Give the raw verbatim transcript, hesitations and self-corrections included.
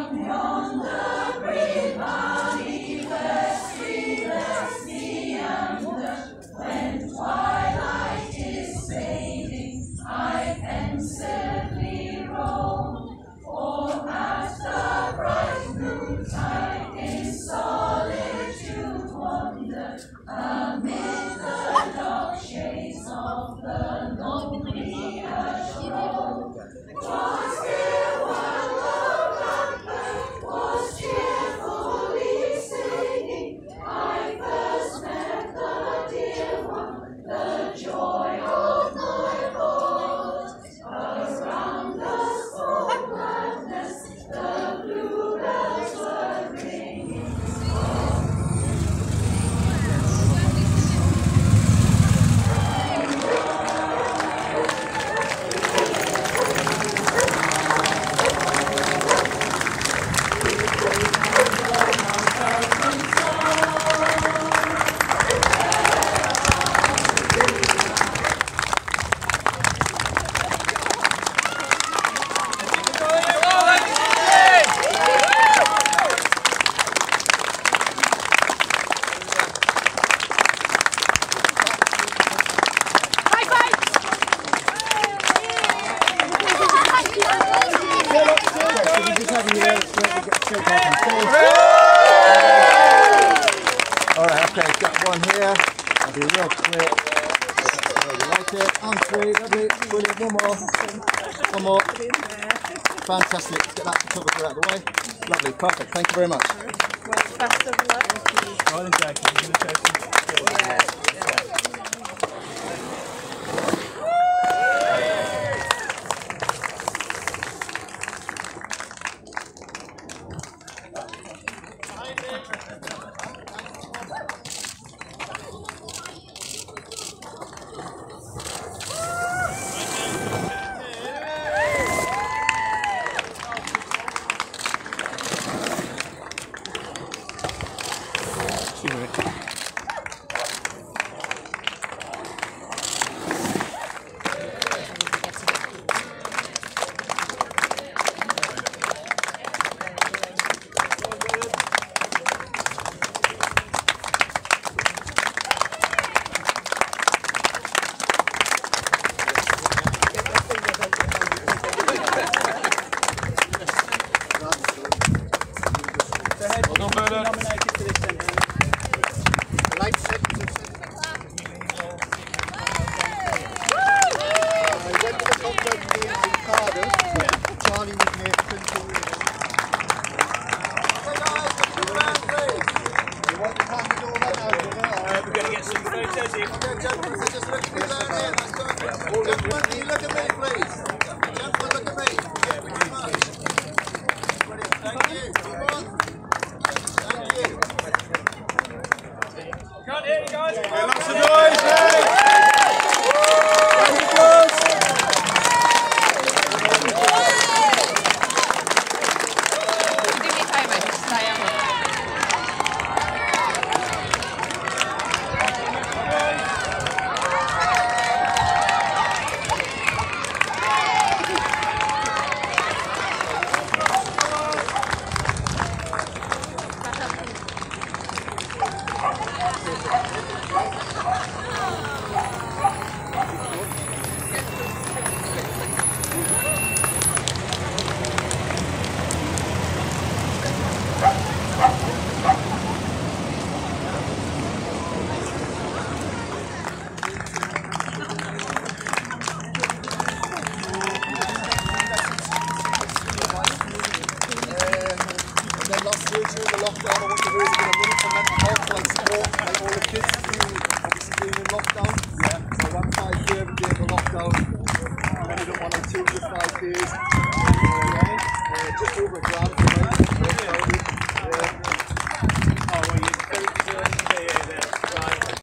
Alright, okay, got one here. I'll be real quick. You like it? On three, lovely, brilliant. One more. One more. Fantastic. Let's get that photographer out of the way. Lovely, perfect. Thank you very much. Best of luck. Well done, Jackie. You're going to show some skills. Yeah. Just over a grand for me.